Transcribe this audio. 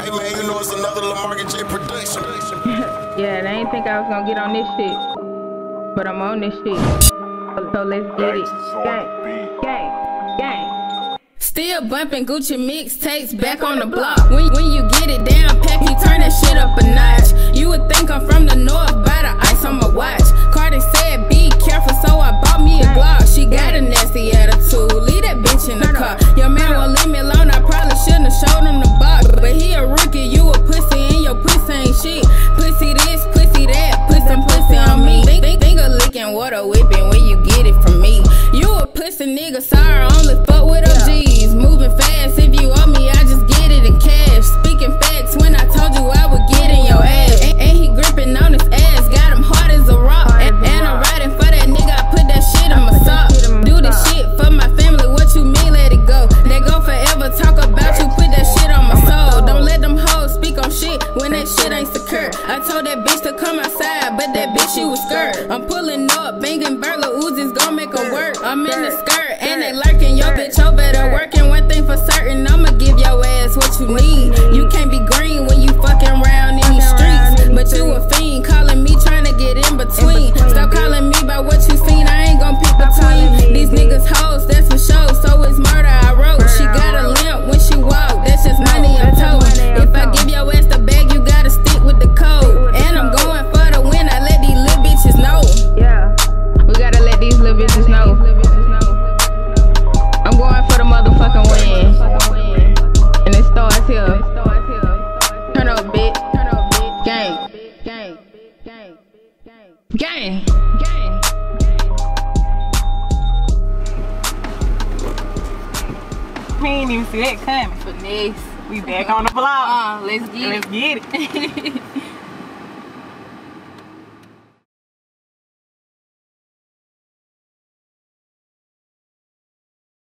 Hey man, you know it's another Lamarcus J production. Yeah, they ain't think I was gonna get on this shit, but I'm on this shit. So let's get it. Gang, gang, gang. Still bumping Gucci mixtapes back on the block. When you get it down, Pack, you turn that shit up a notch. You would think I'm from the north by the ice on my watch. Cardi said be careful, so I bought me a Glock. She got a nasty attitude, leave that bitch in the car. Your man won't leave me alone, I probably shouldn't have showed him the box. But he a rookie, you a pussy, and your pussy ain't shit. Pussy this, pussy that, put some pussy on me. Think of licking water whipping when you get it from me. You a pussy nigga, sorry, only fuck with OGs. Moving fast, if you owe me, I just get it in cash. Speaking facts when I told you I would get in your ass. And he gripping on his ass, got him hard as a rock. And I'm riding for that nigga, I put that shit in my sock. Do this shit for my family, what you mean let it go? They go forever, talk about you, put that shit on my soul. Don't let them hoes speak on shit when that shit ain't secure. I told that bitch to come outside, but that bitch she was scared. I'm pulling up, banging burglar Uzis, gon' make her work. I'm in the skirt, and they lurking, your bitch over there working. One thing for certain, I'ma give your ass what you need. You can't be green when you fucking around in these streets. But you a fiend, calling me, trying to get in between. Stop calling me about what you seen, I ain't gon' pick between. These niggas hoes, that's for sure, so it's murder I wrote. She got a limp when she walk, that's just money I'm told. If I give your ass the bag, you gotta stick with the code. And I'm going for the win, I let these little bitches know. Yeah, we gotta let these little bitches know. I'm going for the motherfucking win. And it starts here. Turn up, bitch. Gang. Gang. Gang. Gang. Gang. We ain't even see that coming. Finesse. We back on the block. Let's get it.